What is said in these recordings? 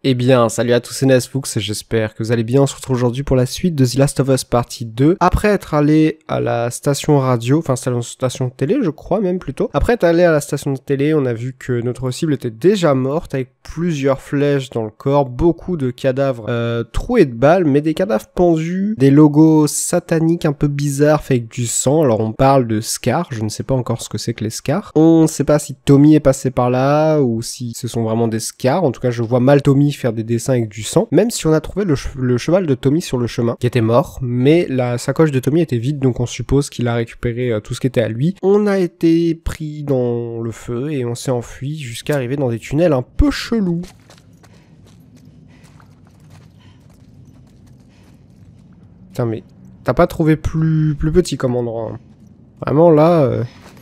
Eh bien, salut à tous, c'est Nesfux et j'espère que vous allez bien. On se retrouve aujourd'hui pour la suite de The Last of Us Partie 2. Après être allé à la station radio, enfin station télé je crois même plutôt. Après être allé à la station de télé, on a vu que notre cible était déjà morte avec plusieurs flèches dans le corps, beaucoup de cadavres troués de balles, mais des cadavres pendus, des logos sataniques un peu bizarres faits avec du sang. Alors on parle de scars, je ne sais pas encore ce que c'est que les scars. On ne sait pas si Tommy est passé par là ou si ce sont vraiment des scars. En tout cas, je vois mal Tommy faire des dessins avec du sang, même si on a trouvé le cheval de Tommy sur le chemin, qui était mort, mais la sacoche de Tommy était vide, donc on suppose qu'il a récupéré tout ce qui était à lui. On a été pris dans le feu et on s'est enfui jusqu'à arriver dans des tunnels un peu chelous. Putain, mais t'as pas trouvé plus petit comme endroit, hein. Vraiment là...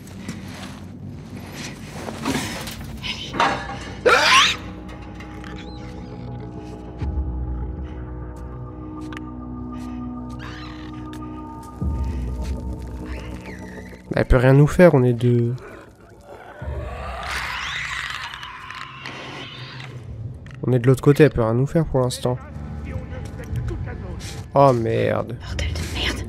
Elle peut rien nous faire, on est deux. On est de l'autre côté, elle peut rien nous faire pour l'instant. Oh merde. Bordel de merde.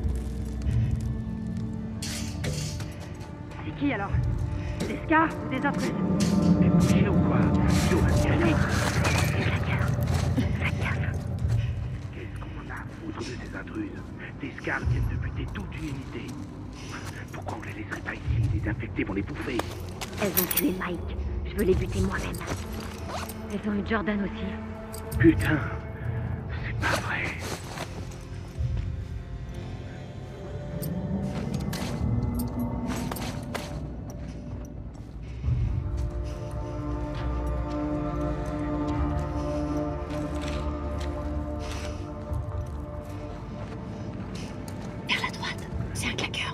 C'est qui alors? Des scars ou des intrus? Mais bougez ou quoi? Allez. Qu'est-ce qu'on en a à foutre de ces intruses? Des scars viennent de buter toute une unité. Pourquoi on les laisserait pas ici? Les infectés vont les bouffer. Elles ont tué Mike. Je veux les buter moi-même. Elles ont eu Jordan aussi. Putain, c'est pas vrai. Vers la droite, c'est un claqueur.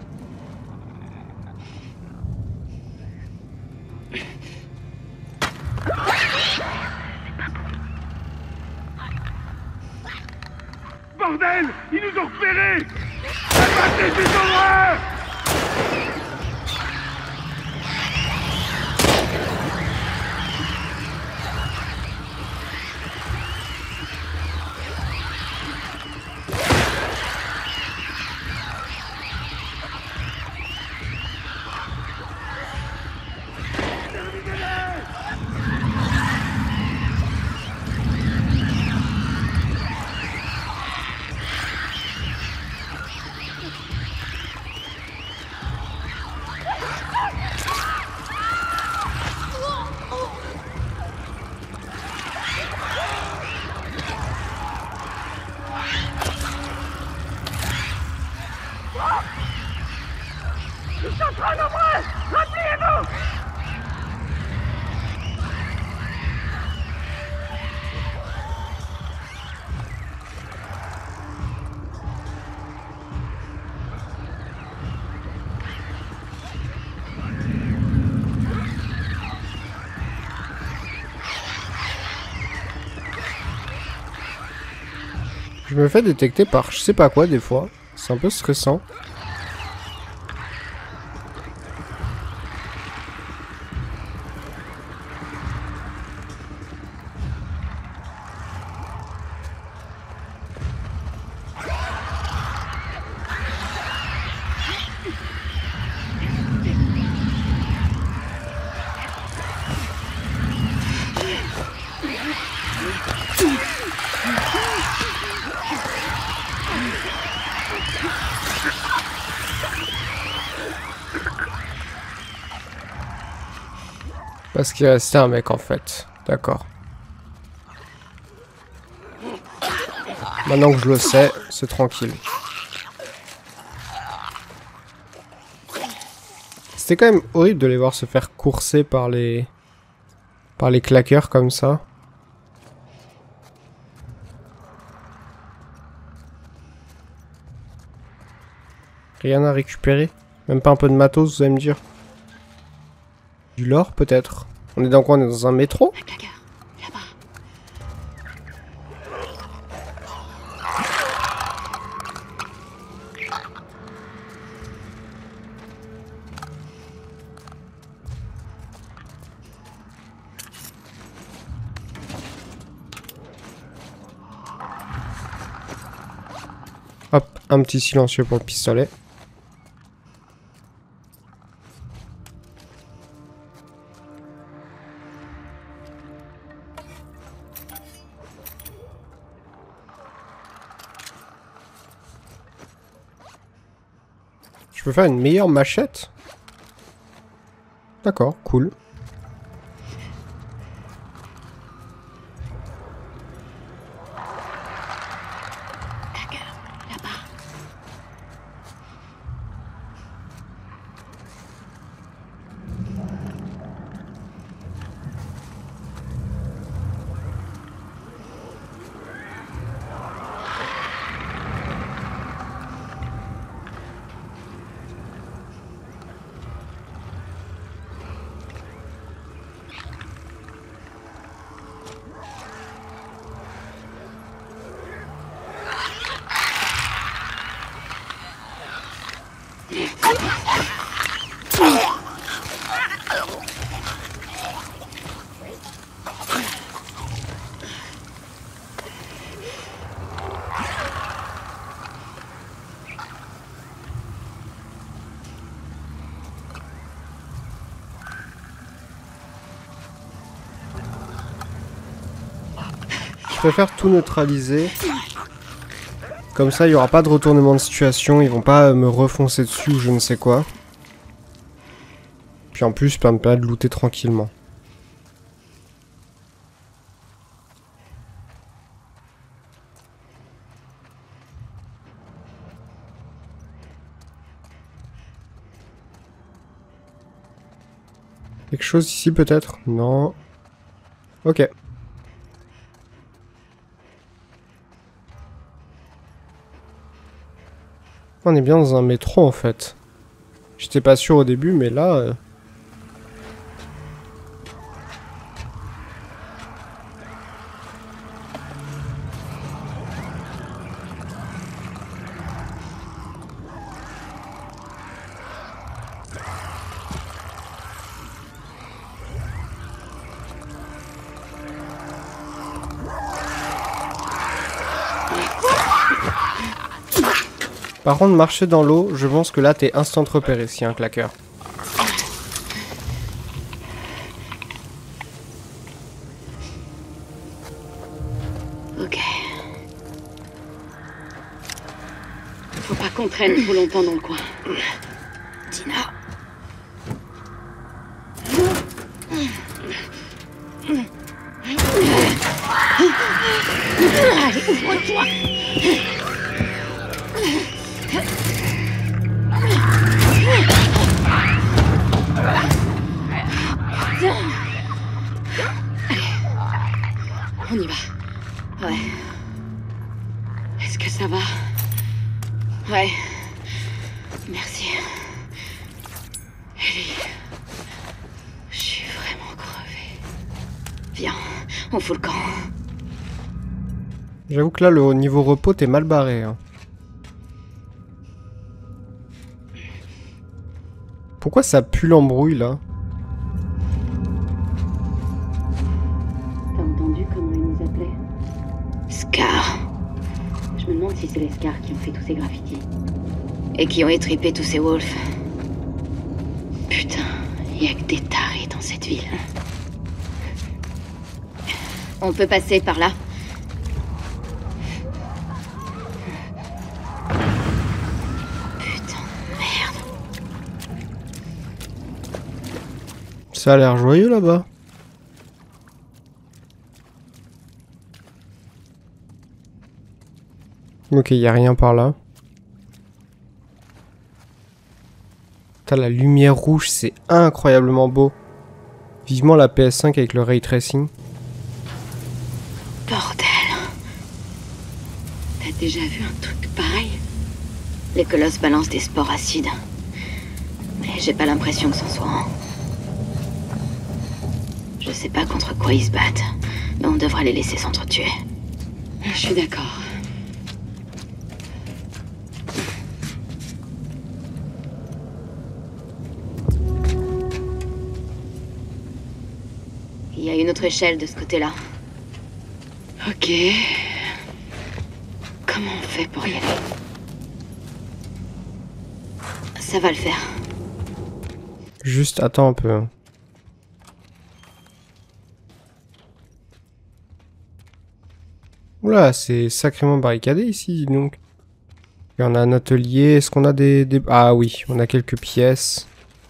Bordel! Ils nous ont repérés! Abattez ces horreurs! Ils sont trop nombreux! Repliez-vous! Je me fais détecter par je sais pas quoi des fois. C'est un peu stressant. Parce qu'il restait un mec en fait. D'accord. Maintenant que je le sais, c'est tranquille. C'était quand même horrible de les voir se faire courser par les claqueurs comme ça. Rien à récupérer? Même pas un peu de matos, vous allez me dire? Du lore peut-être? On est dans quoi? On est dans un métro? Un claqueur, là-bas. un petit silencieux pour le pistolet. Je peux faire une meilleure machette? D'accord, cool. Je préfère tout neutraliser. Comme ça, il n'y aura pas de retournement de situation. Ils vont pas me refoncer dessus ou je ne sais quoi. Puis en plus, ça me permet de looter tranquillement. Quelque chose ici peut-être? Non. Ok. On est bien dans un métro en fait. J'étais pas sûr au début, mais là... Par contre, marcher dans l'eau, je pense que là, t'es instant repéré s'il y a un claqueur. Ok. Faut pas qu'on traîne trop longtemps dans le coin. Tina. Allez, ouvre-toi. On y va. Ouais. Est-ce que ça va? Ouais. Merci. Ellie. Je suis vraiment crevée. Viens, on fout le camp. J'avoue que là, le niveau repos, t'es mal barré. Hein. Pourquoi ça pue l'embrouille, là? T'as entendu comment ils nous appelaient? Scar. Je me demande si c'est les Scars qui ont fait tous ces graffitis. Et qui ont étripé tous ces wolves. Putain, y a que des tarés dans cette ville. On peut passer par là? Putain, merde. Ça a l'air joyeux, là-bas. Ok, y a rien par là. Putain, la lumière rouge, c'est incroyablement beau. Vivement la PS5 avec le ray tracing. Bordel. T'as déjà vu un truc pareil? Les colosses balancent des spores acides. Mais j'ai pas l'impression que c'en soit un. Je sais pas contre quoi ils se battent, mais on devrait les laisser s'entretuer. Je suis d'accord. Il y a une autre échelle de ce côté-là. Ok. Comment on fait pour y aller? Ça va le faire. Juste attends un peu. Oula, c'est sacrément barricadé ici, donc. Et on a un atelier. Est-ce qu'on a des... Ah oui, on a quelques pièces.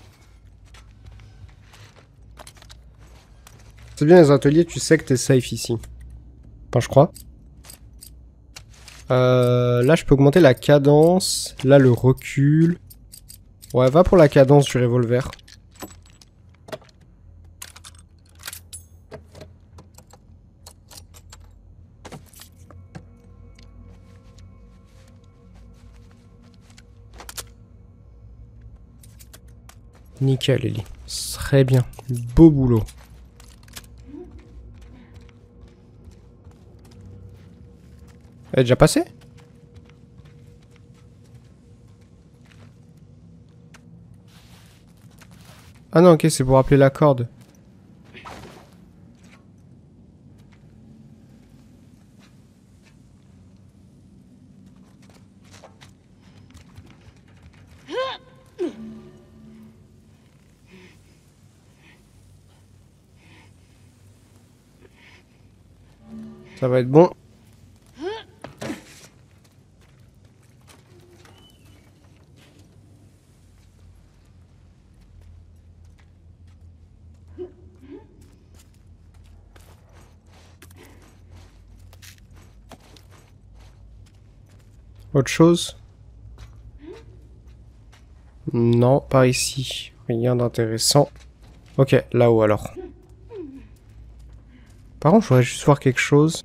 C'est bien les ateliers, tu sais que t'es safe ici. Enfin, je crois. Là, je peux augmenter la cadence. Là, le recul. Ouais, va pour la cadence du revolver. Nickel, Ellie. Très bien. Beau boulot. Elle est déjà passée? Ah non, ok, c'est pour appeler la corde. Ça va être bon. Autre chose? Non, pas ici. Rien d'intéressant. Ok, là-haut alors. Par contre, je voudrais juste voir quelque chose.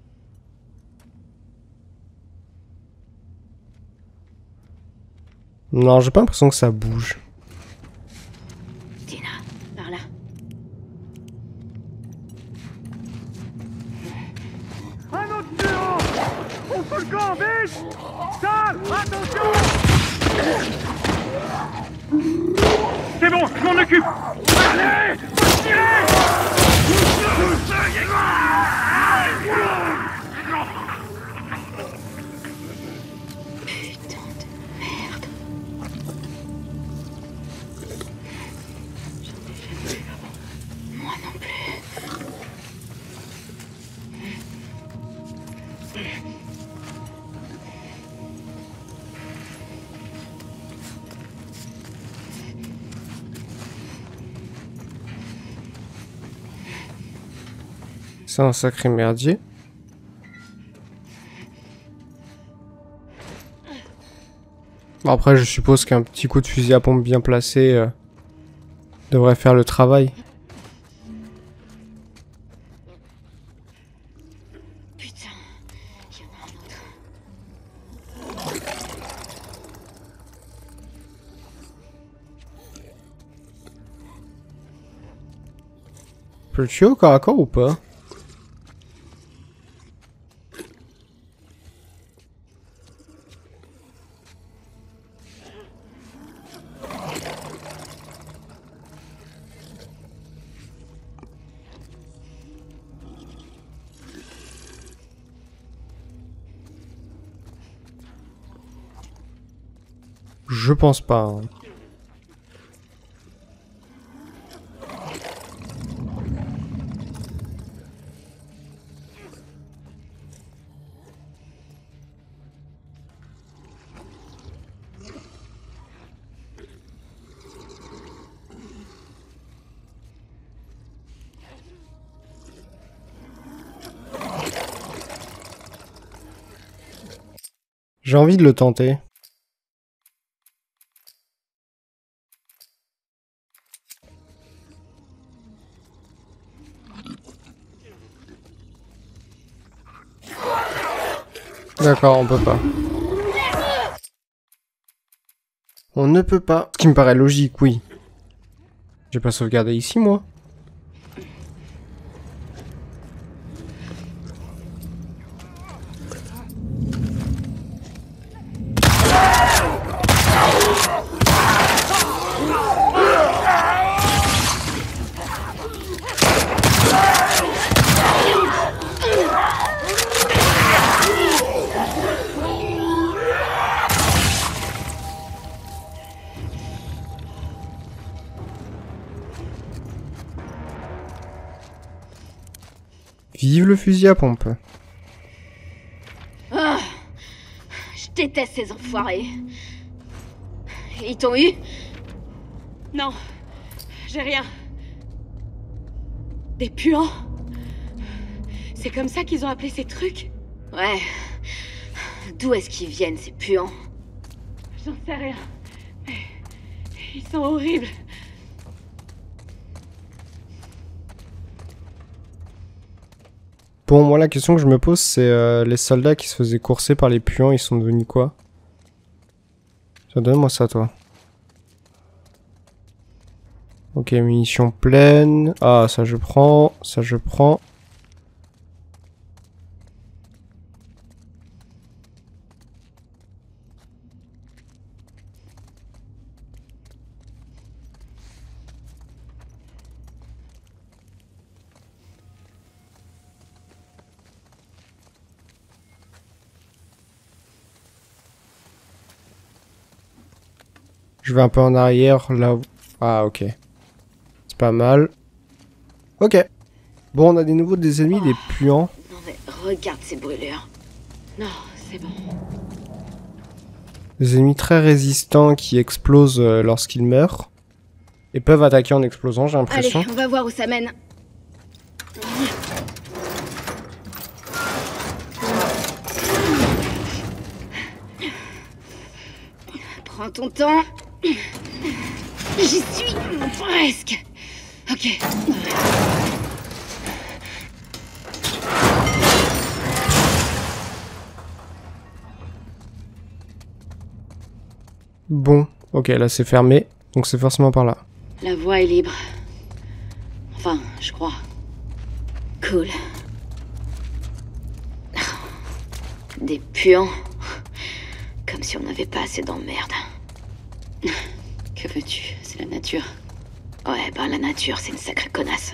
Non, j'ai pas l'impression que ça bouge. Tina, par là. Un autre géant! On fout le camp, vite! Sale! Attention! C'est bon, je m'en occupe! Allez! Tirez! Putain de merde. J'en ai jamais vu avant. Moi non plus. C'est un sacré merdier. Bon, après, je suppose qu'un petit coup de fusil à pompe bien placé devrait faire le travail. Putain, il y en a un autre. Je peux le tuer au corps à corps ou pas? Je pense pas. Hein. J'ai envie de le tenter. D'accord, on peut pas. On ne peut pas. Ce qui me paraît logique, oui. J'ai pas sauvegardé ici, moi. Vive le fusil à pompe. Ah, je déteste ces enfoirés. Ils t'ont eu? Non, j'ai rien. Des puants? C'est comme ça qu'ils ont appelé ces trucs? Ouais. D'où est-ce qu'ils viennent, ces puants? J'en sais rien. Mais ils sont horribles. Bon, moi la question que je me pose, c'est les soldats qui se faisaient courser par les puants, ils sont devenus quoi? Ça donne-moi ça, toi. Ok, munitions pleines. Ah, ça je prends, ça je prends. Je vais un peu en arrière, là où... Ah, ok. C'est pas mal. Ok. Bon, on a des ennemis, des puants. Non mais regarde ces brûlures. Non, c'est bon. Des ennemis très résistants qui explosent lorsqu'ils meurent. Et peuvent attaquer en explosant, j'ai Allez, l'impression. on va voir où ça mène. Prends ton temps. J'y suis presque. Ok. Bon, ok, là c'est fermé. Donc c'est forcément par là. La voie est libre. Enfin, je crois. Cool. Des puants. Comme si on n'avait pas assez d'emmerde. Que veux-tu? C'est la nature. Ouais, ben la nature, c'est une sacrée connasse.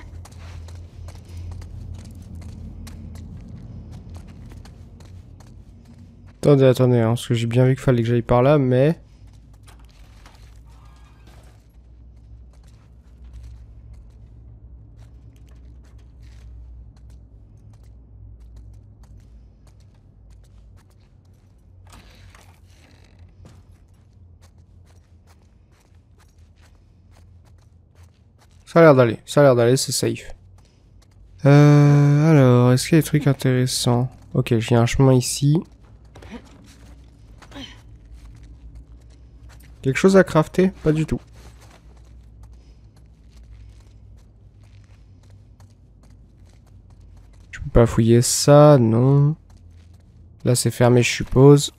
Attendez, hein, parce que j'ai bien vu qu'il fallait que j'aille par là, mais... Ça a l'air d'aller, c'est safe. Alors, est-ce qu'il y a des trucs intéressants? Ok, j'ai un chemin ici. Quelque chose à crafter? Pas du tout. Je peux pas fouiller ça, non. Là c'est fermé, je suppose.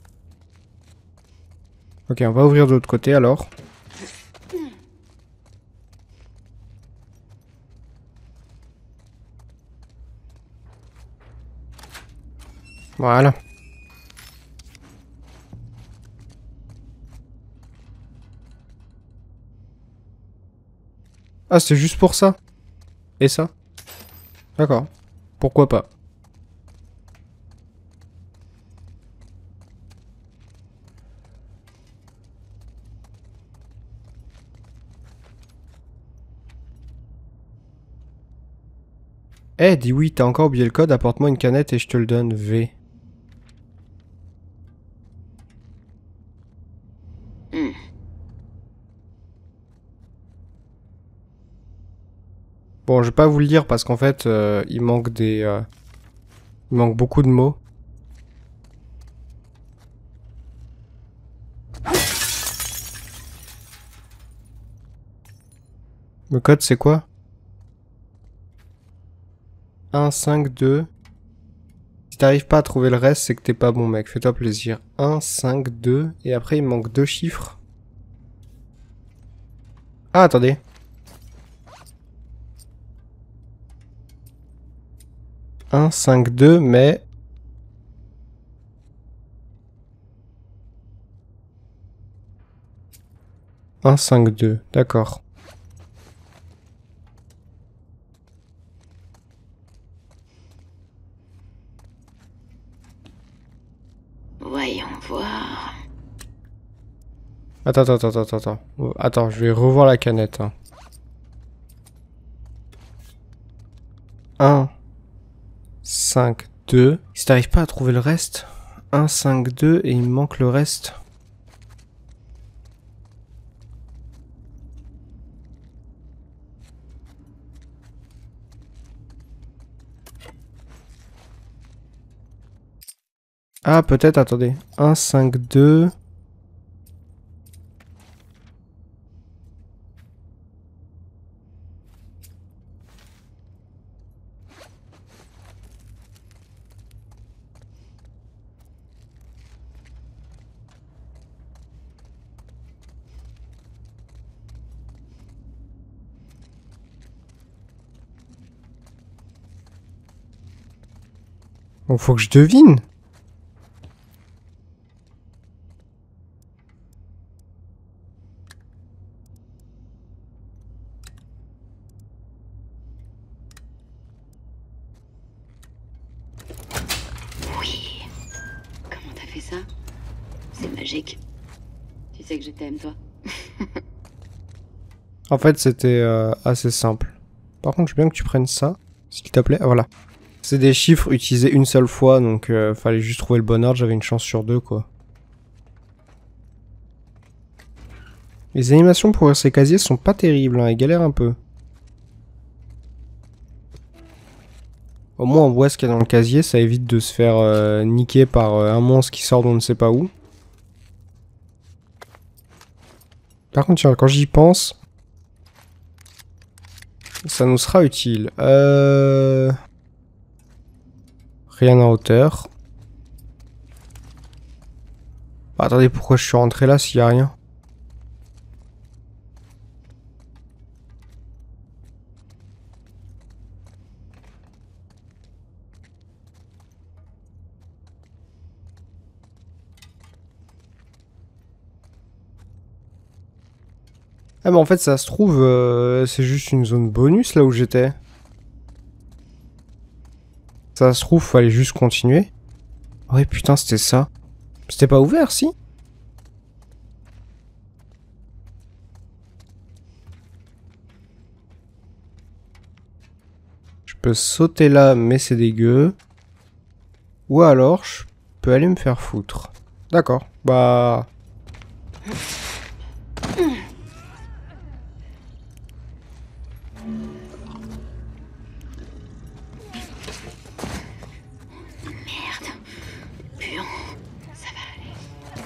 Ok, on va ouvrir de l'autre côté alors. Voilà. Ah, c'est juste pour ça. Et ça? D'accord. Pourquoi pas? Eh, dis oui, t'as encore oublié le code, apporte-moi une canette et je te le donne. V. Bon, je vais pas vous le dire parce qu'en fait, il manque des... il manque beaucoup de mots. Le code, c'est quoi? 1, 5, 2. Si t'arrives pas à trouver le reste, c'est que t'es pas bon, mec. Fais-toi plaisir. 1, 5, 2. Et après, il manque 2 chiffres. Ah, attendez. « 1, 5, 2, mais... » 1, 5, 2. D'accord. Voyons voir. Attends. Attends, je vais revoir la canette. Hein. 1, 5, 2. Si t'arrives pas à trouver le reste, 1, 5, 2 et il me manque le reste. Ah, peut-être, attendez. 1, 5, 2. Bon, faut que je devine. Oui. Comment t'as fait ça? C'est magique. Tu sais que je t'aime, toi. En fait, c'était assez simple. Par contre, je veux bien que tu prennes ça, s'il te plaît. Ah, voilà. C'est des chiffres utilisés une seule fois, donc fallait juste trouver le bon ordre. J'avais une chance sur 2, quoi. Les animations pour ouvrir ces casiers sont pas terribles, hein, elles galèrent un peu. Au moins, on voit ce qu'il y a dans le casier, ça évite de se faire niquer par un monstre qui sort d'on ne sait pas où. Par contre, tiens, quand j'y pense, ça nous sera utile. Rien en hauteur. Ah, attendez, pourquoi je suis rentré là s'il y a rien? Ah mais en fait ça se trouve c'est juste une zone bonus là où j'étais. Ça se trouve fallait juste continuer. Ouais putain c'était ça. C'était pas ouvert si? Je peux sauter là mais c'est dégueu. Ou alors je peux aller me faire foutre. D'accord, bah... Merde. Puant. Ça va aller.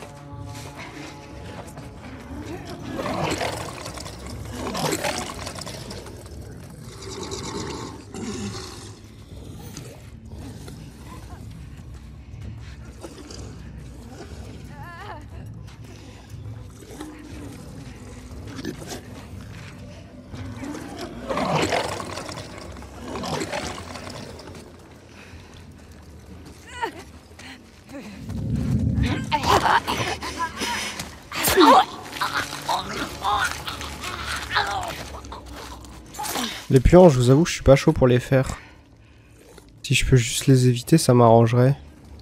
Les puants, je vous avoue, je suis pas chaud pour les faire. Si je peux juste les éviter, ça m'arrangerait.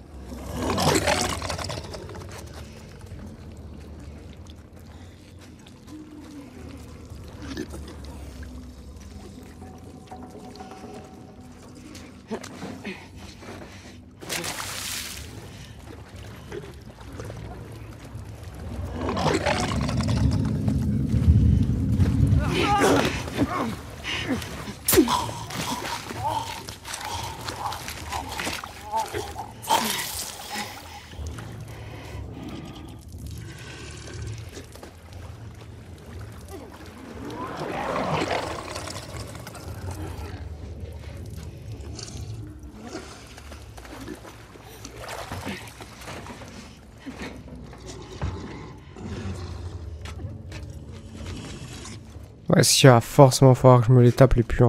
Ouais, si, il va forcément falloir que je me les tape les puants.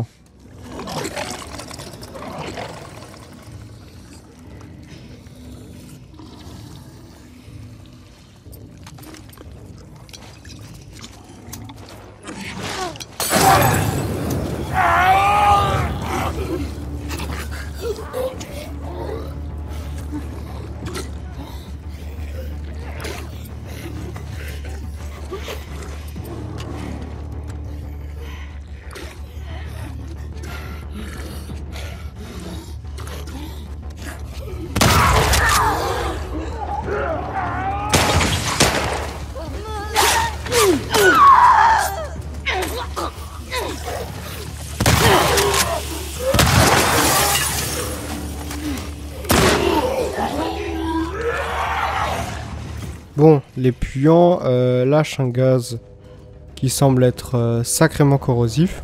Bon, les puants lâchent un gaz qui semble être sacrément corrosif.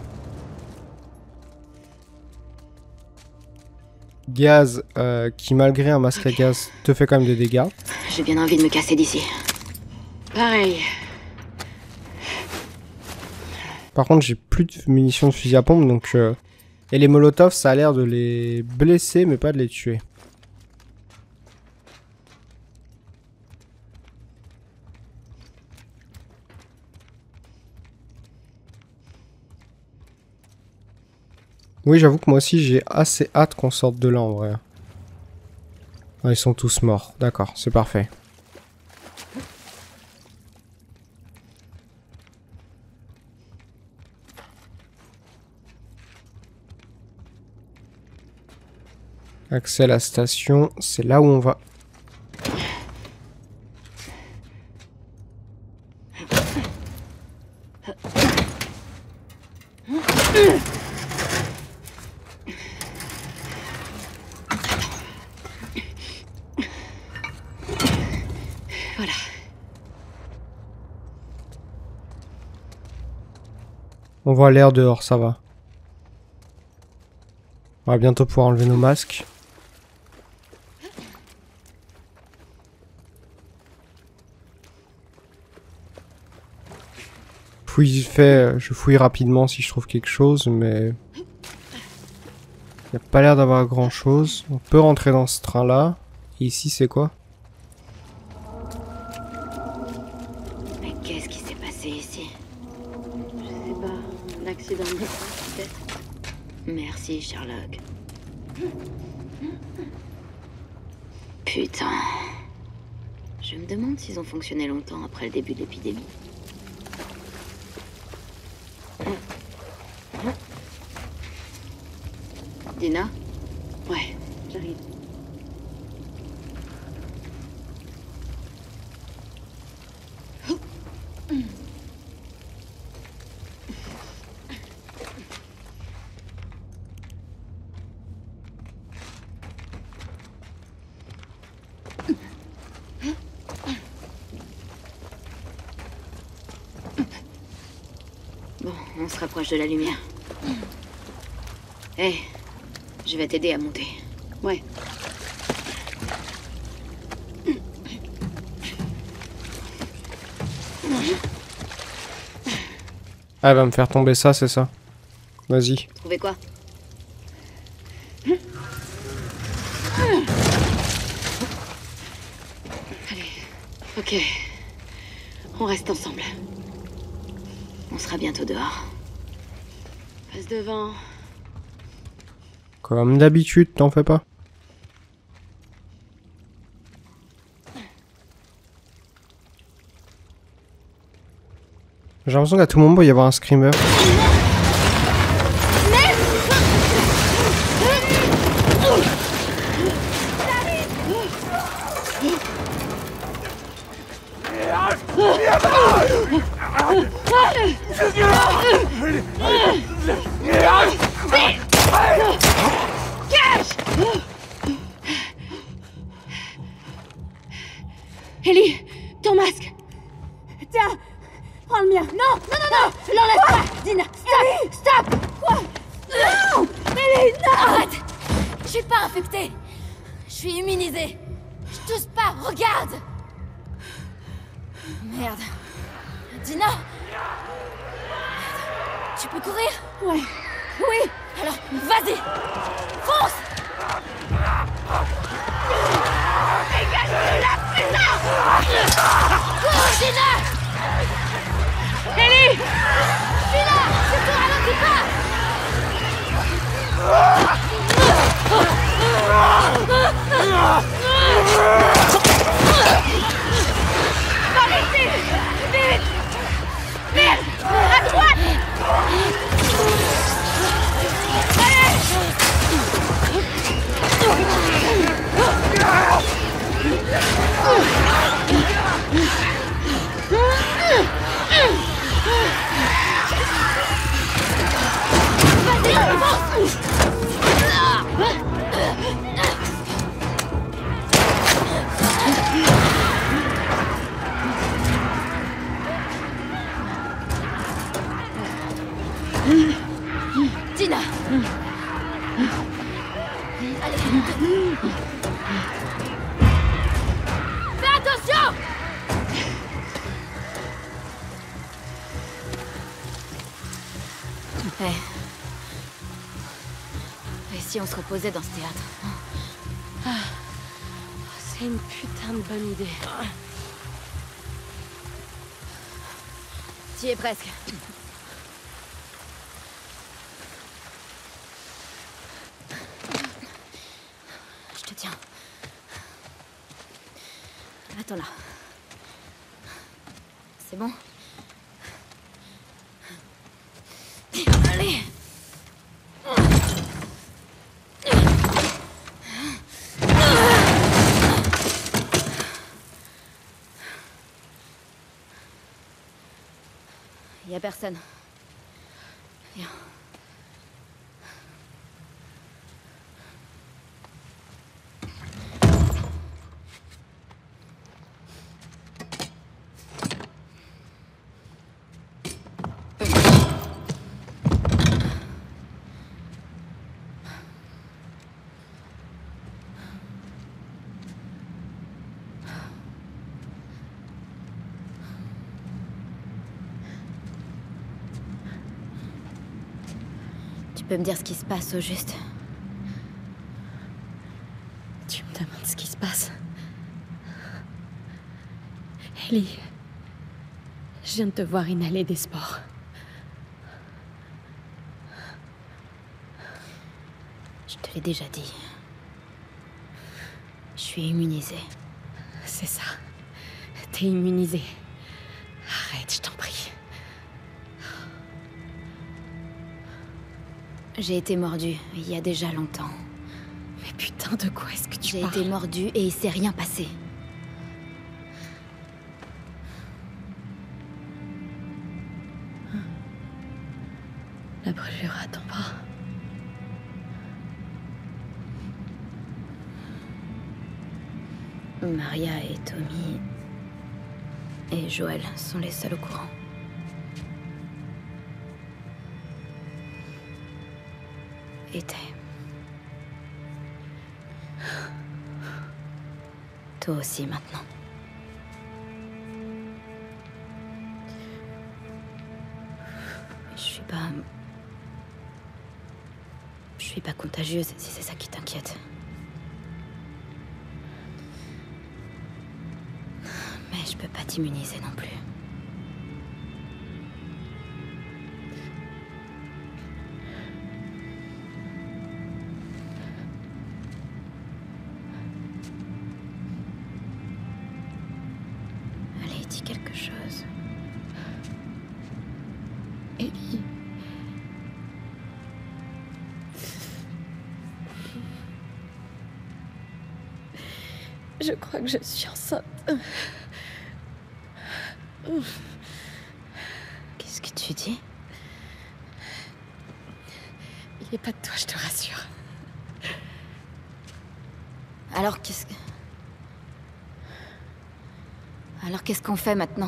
Gaz qui, malgré un masque à gaz, te fait quand même des dégâts. J'ai bien envie de me casser d'ici. Pareil. Par contre, j'ai plus de munitions de fusil à pompe, donc... Et les molotovs, ça a l'air de les blesser, mais pas de les tuer. Oui, j'avoue que moi aussi, j'ai assez hâte qu'on sorte de là, en vrai. Ah, ils sont tous morts. D'accord, c'est parfait. Accès à la station, c'est là où on va. Voilà. On voit l'air dehors, ça va. On va bientôt pouvoir enlever nos masques. Je fouille rapidement si je trouve quelque chose, mais... Il n'y a pas l'air d'avoir grand chose. On peut rentrer dans ce train-là. Et ici, c'est quoi? Mais qu'est-ce qui s'est passé ici? Je sais pas. Un accident de métro, peut-être. Merci, Sherlock. Putain. Je me demande s'ils ont fonctionné longtemps après le début de l'épidémie. Dina? Ouais, j'arrive. Bon, on se rapproche de la lumière. Hé, je vais t'aider à monter. Ouais. Ah, elle va me faire tomber ça, c'est ça. Vas-y. Trouvez quoi? Allez. Ok. On reste ensemble. On sera bientôt dehors. Passe devant. Comme d'habitude, t'en fais pas. J'ai l'impression qu'à tout moment, il va y avoir un screamer. Ellie, ton masque. Tiens, prends le mien. Non, non, non, non, l'enlève pas. Dina, stop, stop. Quoi? Non, Ellie, non. Arrête. Je suis pas infectée. Je suis immunisée. Je tousse pas, regarde. Merde. Dina. Merde. Tu peux courir? Ouais. Oui. Alors, vas-y. Fonce. Dégage-le là, putain. Cours, Dina. Ellie. Dina, surtout ralentis pas. Par ici. Vite. Vite. À droite. si on se reposait dans ce théâtre. C'est une putain de bonne idée. Tu y es presque. Je te tiens. Attends là. C'est bon? Allez! Y a personne. Viens. Tu peux me dire ce qui se passe au juste? Tu me demandes ce qui se passe? Ellie, je viens de te voir inhaler des spores. Je te l'ai déjà dit. Je suis immunisée. C'est ça. T'es immunisée. Arrête, je t'en prie. J'ai été mordue il y a déjà longtemps. Mais putain, de quoi est-ce que tu J'ai parles? été mordue et il s'est rien passé. La brûlure à ton bras. Maria et Tommy et Joël sont les seuls au courant. Était. Toi aussi maintenant. Je suis pas contagieuse si c'est ça qui t'inquiète. Mais je peux pas t'immuniser non plus. Allez, dis quelque chose. Ellie. Je crois que je suis enceinte. Qu'est-ce que tu dis? Il n'est pas de toi, je te rassure. Alors qu'est-ce que... Alors qu'est-ce qu'on fait maintenant?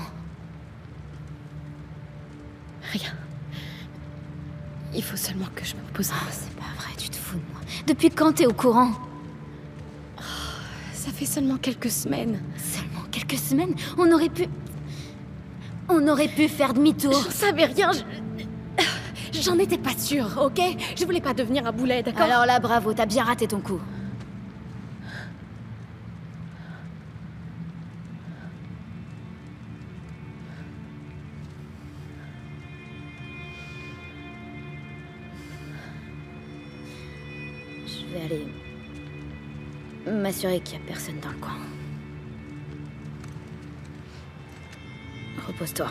Rien. Il faut seulement que je me repose un Ah, peu. c'est pas vrai, tu te fous de moi. Depuis quand t'es au courant? Ça fait seulement quelques semaines. Seulement quelques semaines? On aurait pu faire demi-tour. J'en savais rien. J'en étais pas sûre, ok? Je voulais pas devenir un boulet, d'accord? Alors là, bravo, t'as bien raté ton coup. Je vais aller m'assurer qu'il y a personne dans le coin. Repose-toi.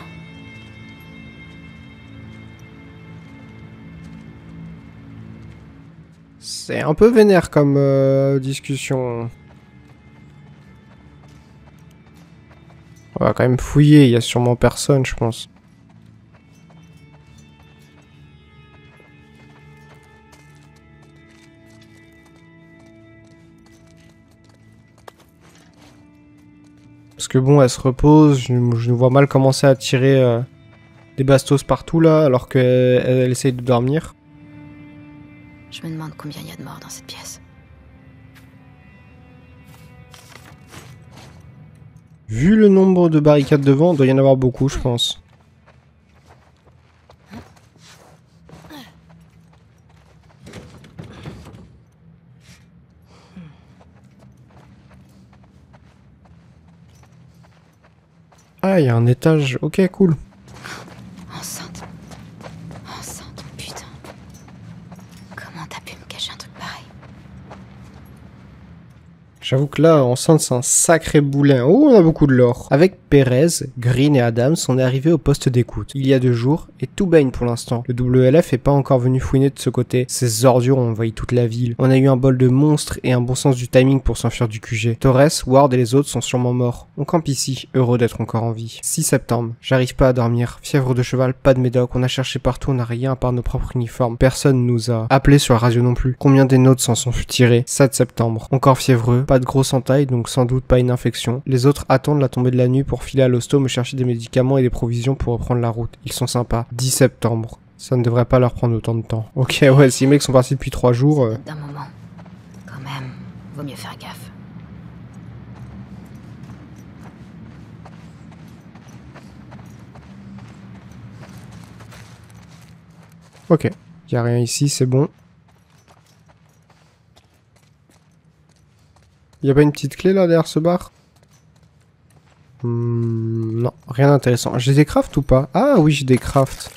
C'est un peu vénère comme discussion. On va quand même fouiller, il y a sûrement personne, je pense. Parce que bon, elle se repose, je nous vois mal commencer à tirer des bastos partout là, alors qu'elle essaye de dormir. Je me demande combien il y a de morts dans cette pièce. Vu le nombre de barricades devant, il doit y en avoir beaucoup, je pense. Ah, il y a un étage. Ok, cool. Enceinte. Enceinte, putain. Comment t'as pu me cacher un truc pareil? J'avoue que là, enceinte, c'est un sacré boulin. Oh, on a beaucoup de lore. Avec Perez, Green et Adams, on est arrivé au poste d'écoute. Il y a 2 jours, et tout baigne pour l'instant. Le WLF est pas encore venu fouiner de ce côté. Ces ordures ont envahi toute la ville. On a eu un bol de monstres et un bon sens du timing pour s'enfuir du QG. Torres, Ward et les autres sont sûrement morts. On campe ici, heureux d'être encore en vie. 6 septembre. J'arrive pas à dormir. Fièvre de cheval, pas de médoc. On a cherché partout, on n'a rien à part nos propres uniformes. Personne nous a appelés sur la radio non plus. Combien des nôtres s'en sont fut tirés? 7 septembre. Encore fiévreux. Pas de grosse entaille, donc sans doute pas une infection. Les autres attendent la tombée de la nuit pour filer à l'hosto me chercher des médicaments et des provisions pour reprendre la route. Ils sont sympas. 10 septembre. Ça ne devrait pas leur prendre autant de temps. Ok, ouais, si les mecs sont partis depuis 3 jours... D'un moment. Quand même, vaut mieux faire gaffe. Ok. Y a rien ici, c'est bon. Y a pas une petite clé là derrière ce bar? Non, rien d'intéressant. J'ai des crafts ou pas? Ah oui, j'ai des crafts.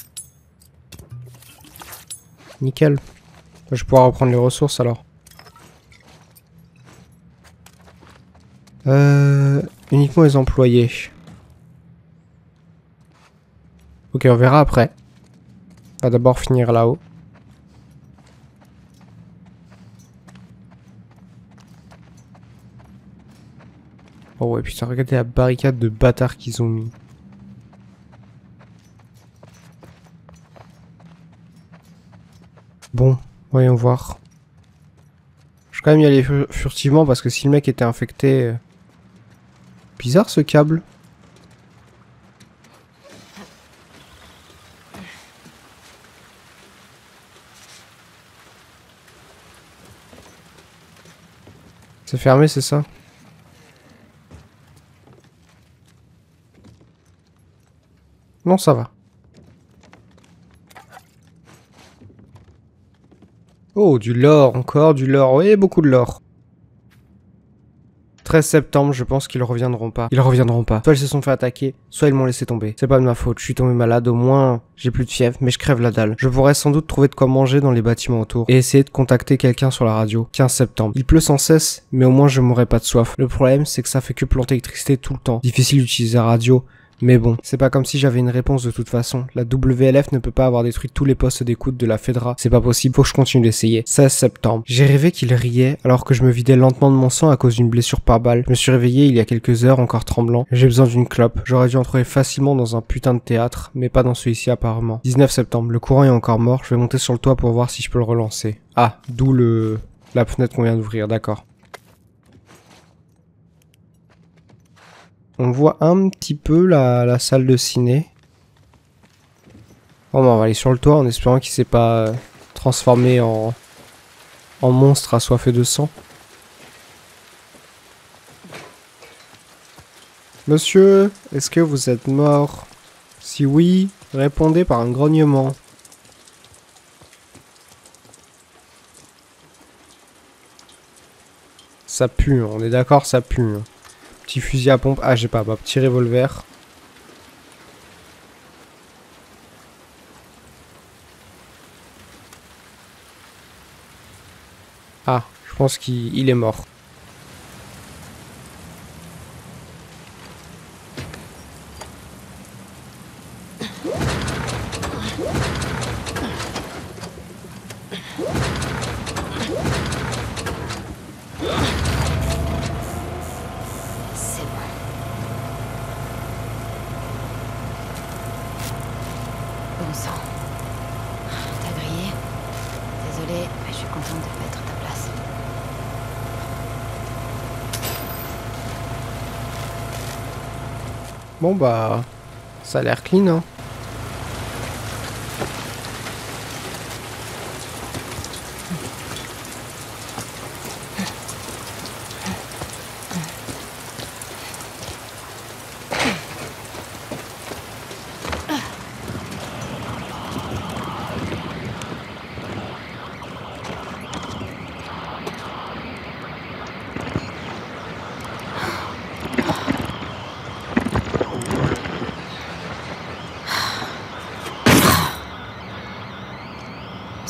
Nickel. Je vais pouvoir reprendre les ressources alors. Uniquement les employés. Ok, on verra après. On va d'abord finir là-haut. Oh ouais, putain, regardez la barricade de bâtards qu'ils ont mis. Bon, voyons voir. Je vais quand même y aller furtivement parce que si le mec était infecté... Bizarre ce câble. C'est fermé, c'est ça? Non, ça va. Oh, du lore, encore du lore. Oui, beaucoup de lore. 13 septembre, je pense qu'ils reviendront pas. Ils reviendront pas. Soit ils se sont fait attaquer, soit ils m'ont laissé tomber. C'est pas de ma faute, je suis tombé malade, au moins j'ai plus de fièvre, mais je crève la dalle. Je pourrais sans doute trouver de quoi manger dans les bâtiments autour et essayer de contacter quelqu'un sur la radio. 15 septembre. Il pleut sans cesse, mais au moins je mourrai pas de soif. Le problème, c'est que ça fait que planter l'électricité tout le temps. Difficile d'utiliser la radio. Mais bon, c'est pas comme si j'avais une réponse de toute façon. La WLF ne peut pas avoir détruit tous les postes d'écoute de la Fedra. C'est pas possible, faut que je continue d'essayer. 16 septembre. J'ai rêvé qu'il riait alors que je me vidais lentement de mon sang à cause d'une blessure par balle. Je me suis réveillé il y a quelques heures, encore tremblant. J'ai besoin d'une clope. J'aurais dû en trouver facilement dans un putain de théâtre, mais pas dans celui-ci apparemment. 19 septembre. Le courant est encore mort. Je vais monter sur le toit pour voir si je peux le relancer. Ah, d'où la fenêtre qu'on vient d'ouvrir, d'accord. On voit un petit peu la salle de ciné. Bon, on va aller sur le toit en espérant qu'il s'est pas transformé en monstre assoiffé de sang. Monsieur, est-ce que vous êtes mort? Si oui, répondez par un grognement. Ça pue, on est d'accord, ça pue. Petit fusil à pompe. Ah, j'ai pas. Bah, petit revolver. Ah, je pense qu'il est mort. Bon sang. T'as grillé? Désolée, mais je suis contente de pas être à ta place. Bon bah, ça a l'air clean, hein.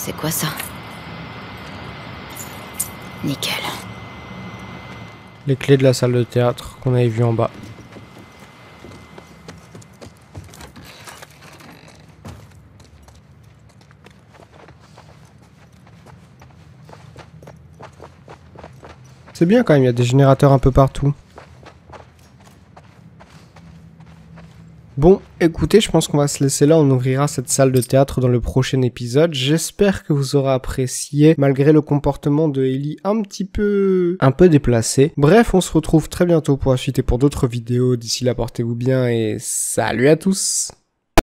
C'est quoi ça? Nickel. Les clés de la salle de théâtre qu'on avait vu en bas. C'est bien quand même, il y a des générateurs un peu partout. Bon, écoutez, je pense qu'on va se laisser là, on ouvrira cette salle de théâtre dans le prochain épisode. J'espère que vous aurez apprécié, malgré le comportement de Ellie un peu déplacé. Bref, on se retrouve très bientôt pour la suite et pour d'autres vidéos. D'ici là, portez-vous bien et salut à tous!